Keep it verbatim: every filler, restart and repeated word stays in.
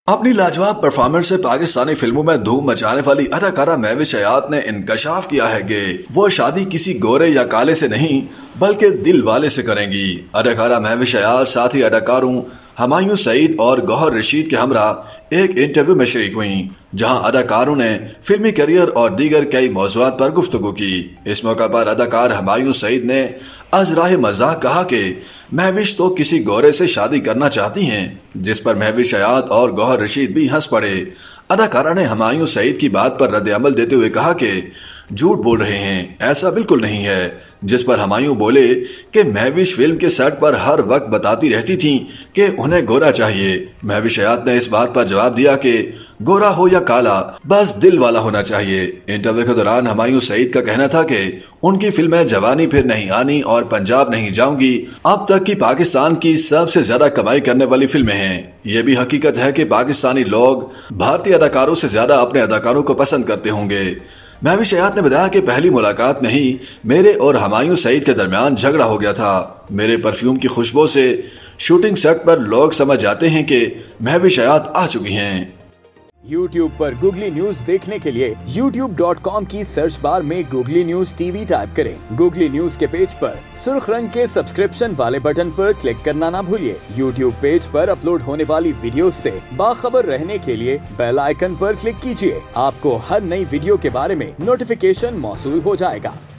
अपनी लाजवाब परफॉर्मेंस से पाकिस्तानी फिल्मों में धूम मचाने वाली अदाकारा महविश हयात ने इंकशाफ किया है कि वो शादी किसी गोरे या काले से नहीं बल्कि दिल वाले से करेंगी। अदाकारा महविश हयात साथ ही अदाकारों हमायूं सईद और गौहर रशीद के हमरा एक इंटरव्यू में शरीक हुई, जहां अदाकारों ने फिल्मी करियर और दीगर कई मौज़ूआत पर गुफ्तगू की। इस मौका पर अदाकार हमायूं सईद ने अज़राह मज़ाक कहा कि महविश तो किसी गोरे से शादी करना चाहती हैं, जिस पर महविश हयात और गौहर रशीद भी हंस पड़े। अदाकारा ने हमायूं सईद की बात पर रद्द अमल देते हुए कहा कि झूठ बोल रहे हैं, ऐसा बिल्कुल नहीं है। जिस पर हमायूं बोले कि महविश फिल्म के सेट पर हर वक्त बताती रहती थी कि उन्हें गोरा चाहिए। महविश हयात ने इस बात पर जवाब दिया कि गोरा हो या काला, बस दिल वाला होना चाहिए। इंटरव्यू के दौरान हमायूं सईद का कहना था कि उनकी फिल्में जवानी फिर नहीं आनी और पंजाब नहीं जाऊंगी अब तक की पाकिस्तान की सबसे ज्यादा कमाई करने वाली फिल्में हैं। ये भी हकीकत है कि पाकिस्तानी लोग भारतीय अदाकारों से ज्यादा अपने अदाकारों को पसंद करते होंगे। महविश हयात ने बताया कि पहली मुलाकात में ही मेरे और हमायूं सईद के दरमियान झगड़ा हो गया था। मेरे परफ्यूम की खुशबू से शूटिंग सेट पर लोग समझ जाते हैं कि महविश हयात आ चुकी हैं। YouTube पर गूगली न्यूज देखने के लिए यूट्यूब डॉट कॉम की सर्च बार में गूगली न्यूज टीवी टाइप करें। गूगली न्यूज के पेज पर सुर्ख रंग के सब्सक्रिप्शन वाले बटन पर क्लिक करना ना भूलिए। YouTube पेज पर अपलोड होने वाली वीडियोस से बाखबर रहने के लिए बेल आइकन पर क्लिक कीजिए। आपको हर नई वीडियो के बारे में नोटिफिकेशन मौसूल हो जाएगा।